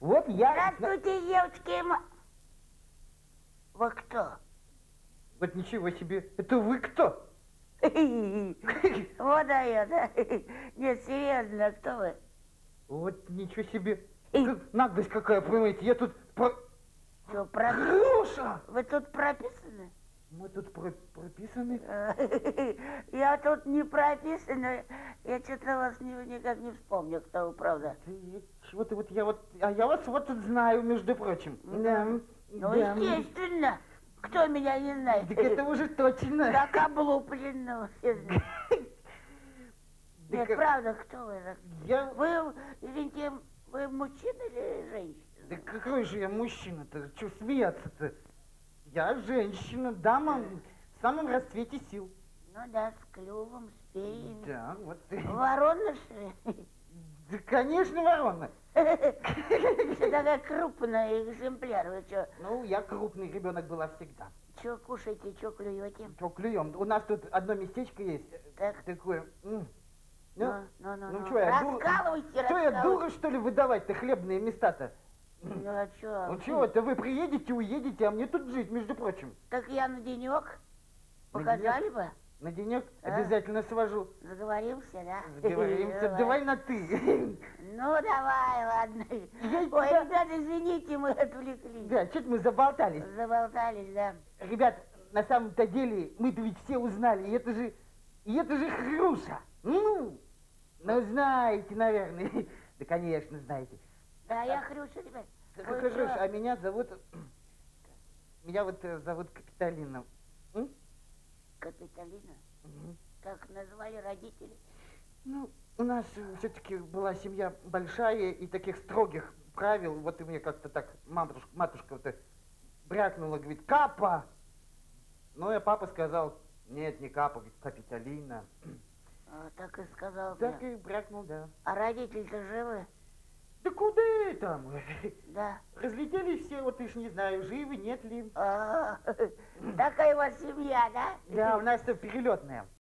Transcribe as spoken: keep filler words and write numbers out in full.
Вот я... Здравствуйте, девочки и ма... Вы кто? Вот ничего себе. Это вы кто? Вот дает, да? Нет, серьезно, кто вы? Вот ничего себе. Как наглость какая, понимаете, я тут про... Что, прописаны? Груша! Вы тут прописаны? Мы тут про прописаны. Я тут не прописана. Я что-то вас не, никак не вспомню, кто вы, правда. Чего-то вот я вот... А я вас вот тут знаю, между прочим. Да. Ну, да. естественно. Кто меня не знает? Так это уже точно. Так облуплено, все знают. Нет, правда, кто вы? Я... Вы, извините, вы мужчина или женщина? Да какой же я мужчина-то? Чего смеяться-то? Я женщина, дама в самом расцвете сил. Ну да, с клювом, с перьями. Да, вот. Ворона, что ли? Да, конечно, ворона. Что такая крупная экземпляр, вы что? Ну, я крупный ребенок была всегда. Что кушаете, что клюете? Что клюем? У нас тут одно местечко есть. Так. Такое. Ну, ну, ну, ну, ну, ну. что я, дура? Раскалывайте, Что я, дура, что ли, выдавать-то хлебные места-то? Ну, а что? Ну, чего это вы приедете, уедете, а мне тут жить, между прочим. Так я на денек. Показали бы? На денек А? обязательно свожу. Заговоримся, да? Заговоримся. Давай на ты. Ну, давай, ладно. Ой, ребята, извините, мы отвлеклись. Да, что-то мы заболтались. Заболтались, да. Ребят, на самом-то деле, мы-то ведь все узнали, и это же, и это же Хруша. Ну, ну, знаете, наверное. Да, конечно, знаете. Да, я Хрюша, ребят. Хруша, а меня зовут, меня вот зовут Капитолина. М? Капитолина? Угу. Как назвали родители? Ну, у нас все-таки была семья большая и таких строгих правил. Вот и мне как-то так матушка, матушка-то брякнула, говорит, Капа. Ну, и папа сказал, нет, не Капа, говорит, Капитолина. А, так и сказал. Так прям. и брякнул, да. А родители-то живы? Да куда там? Да. Разлетелись все, вот уж не знаю, живы, нет ли. А, такая у вас семья, да? Да, у нас-то перелетная.